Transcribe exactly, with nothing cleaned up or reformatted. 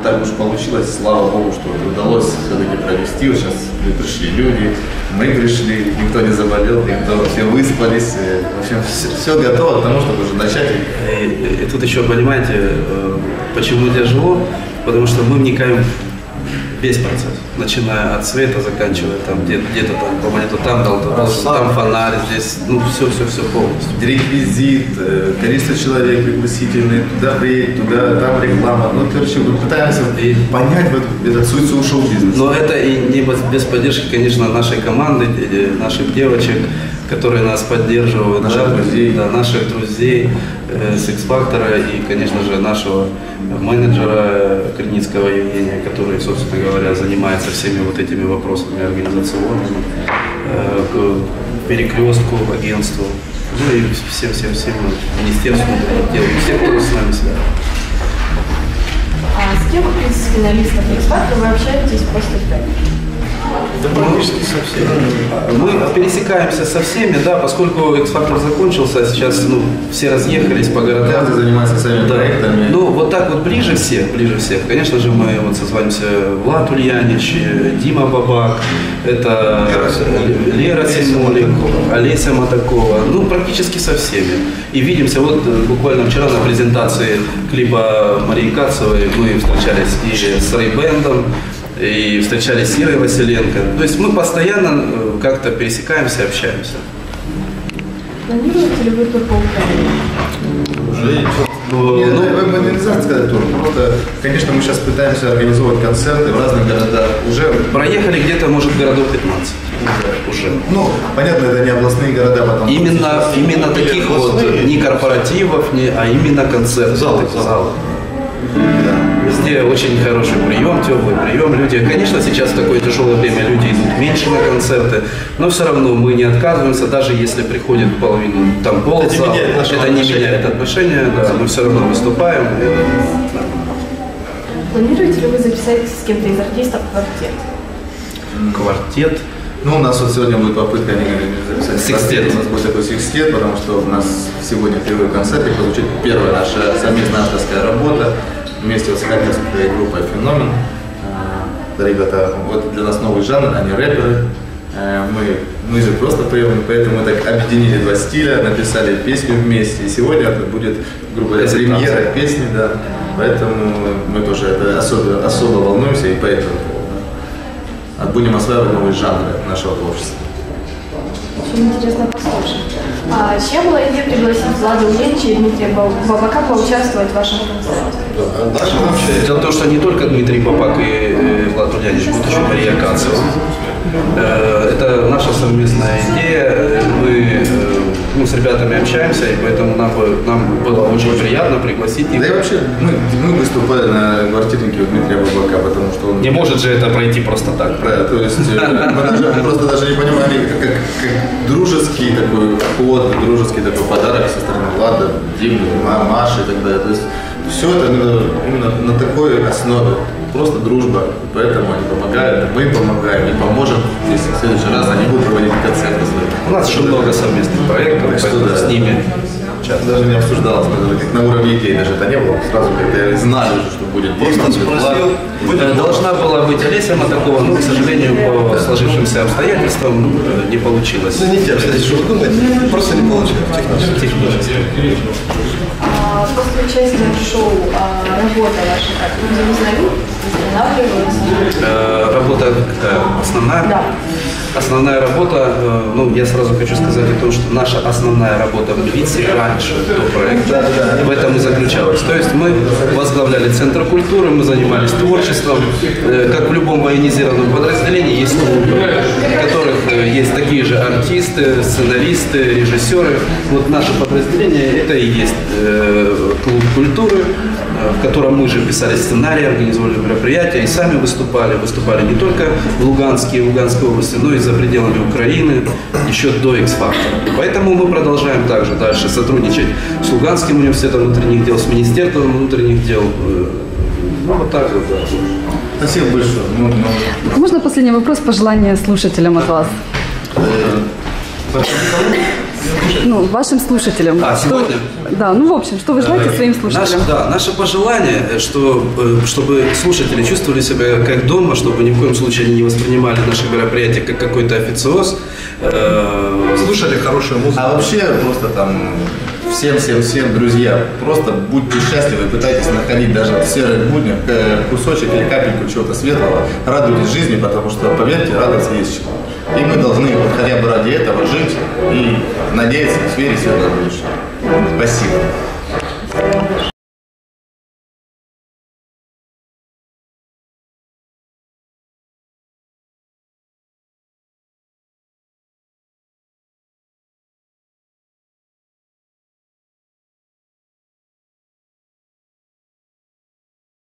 так уж получилось, слава Богу, что удалось все-таки провести. Вот сейчас пришли люди, мы пришли, никто не заболел, никто, все выспались. В общем, все, все готово к тому, чтобы уже начать. И, и тут еще, понимаете, почему тяжело? Потому что мы вникаем весь процесс, начиная от цвета, заканчивая там где-то, где-то там по монету, там дал, там фонарь, здесь, ну все, все, все полностью. Реквизит, количество человек пригласительные, туда приедет, туда, там реклама. Ну, короче, мы пытаемся и понять вот этот суть шоу-бизнеса. Но это и не без поддержки, конечно, нашей команды, наших девочек, которые нас поддерживают, наших да, друзей, да, наших друзей э, с X-Factor и, конечно же, нашего менеджера Криницкого Евгения, который, собственно говоря, занимается всеми вот этими вопросами организационными, э, к перекрестку, агентству, ну и всем-всем-всем министерству, всем, кто с нами связан. А с кем из финалистов X-Factor вы общаетесь после проекта? Да, практически со всеми. Мы пересекаемся со всеми, да, поскольку X-Factor закончился, сейчас ну, все разъехались по городам. Каждый занимается своими да. проектами. Ну, вот так вот ближе всех, ближе всех. Конечно же, мы вот созванимся Влад Ульянич, Дима Бабак, это Лера Симулик, Олеся Матакова, ну, практически со всеми. И видимся, вот буквально вчера на презентации клипа Марии Кацевой мы встречались и с Рейбендом, и встречались с Ирой Василенко. То есть мы постоянно как-то пересекаемся, общаемся. Планируете ли вы тур по Украине? Уже ну, ну, нельзя сказать тур. Просто, конечно, мы сейчас пытаемся организовывать концерты в разных городах. Уже проехали где-то, может, городов пятнадцать. Уже. Уже. Ну, понятно, это не областные города, потом. Именно, именно таких вот, не корпоративов, не, а именно концертов. Залы. Залы. Да. Везде очень хороший прием, теплый прием. Люди, конечно, сейчас в такое тяжелое время люди идут меньше на концерты, но все равно мы не отказываемся, даже если приходит половину, там ползала, это, это не меняет отношения, да, мы все равно выступаем. Планируете ли вы записать с кем-то из артистов квартет? Квартет? Ну, у нас вот сегодня будет попытка записать секстет. У нас будет такой секстет, потому что у нас сегодня впервые в концерте прозвучит первая наша совместная авторская работа вместе вот с хакерской группой «Феномен». Ребята, вот для нас новый жанр, они рэперы. Мы, мы же просто поем, поэтому мы так объединили два стиля, написали песню вместе. И сегодня это будет, грубо говоря, премьера песни, да. Поэтому мы тоже это особо, особо волнуемся и поэтому да, будем осваивать новые жанры нашего творчества. Очень интересно послушать. А чья была идея пригласить Влада Ульянича и Дмитрия Бабака поучаствовать в вашем концерте? Дело в том, что не только Дмитрий Бабак и Влад Ульянич, будут еще Мария Кацева. Это наша совместная идея. Мы ну, с ребятами общаемся, и поэтому нам, нам было очень приятно пригласить их. Да и вообще, мы, мы выступали на квартирнике у Дмитрия Бабака, потому что он... Не может же это пройти просто так. Да, то есть мы, даже, мы просто даже не понимали, как, как, как дружеский такой ход, дружеский такой подарок со стороны Влада, Димы, Маши и так далее. То есть все это именно на такой основе. Просто дружба, поэтому они помогают, мы им помогаем, и поможем, если в следующий раз они будут проводить концерты свои. У нас еще много совместных проектов, так что да, с ними. Сейчас даже не обсуждалось, как на уровне идей даже это не было, сразу как-то знали уже, что будет. Просто спросил, должна была быть Олеся Матакова, но, к сожалению, по сложившимся обстоятельствам не получилось. Извините, что вы думаете, просто не получилось технически. А после участия в шоу а, работа ваша как? Люди узнают, восстанавливаются? Работа какая? Основная? Да. Основная работа, ну, я сразу хочу сказать о том, что наша основная работа в милиции раньше до проекта в этом и заключалась. То есть мы возглавляли Центр культуры, мы занимались творчеством. Как в любом военизированном подразделении есть клубы, в которых есть такие же артисты, сценаристы, режиссеры. Вот наше подразделение это и есть клуб культуры, в котором мы же писали сценарии, организовали мероприятия и сами выступали. Выступали не только в Луганске, в Луганской области, но и за пределами Украины, еще до X-Factor. Поэтому мы продолжаем также дальше сотрудничать с Луганским университетом внутренних дел, с Министерством внутренних дел. Ну, вот так вот, да. Спасибо большое. Можно последний вопрос, пожелания слушателям от вас? ну, вашим слушателям? А, Что- сегодня? Да, ну, в общем, что вы желаете своим Наше, слушателям? да, наше пожелание, что, э, чтобы слушатели чувствовали себя как дома, чтобы ни в коем случае они не воспринимали наши мероприятия как какой-то официоз. Э, Слушали хорошую музыку. А вообще просто там всем-всем-всем, друзья, просто будьте счастливы, пытайтесь находить даже в серых буднях э, кусочек или капельку чего-то светлого, радуйтесь жизни, потому что, поверьте, радость есть чего. И мы должны вот хотя бы ради этого жить и надеяться, верить в это лучше. Спасибо.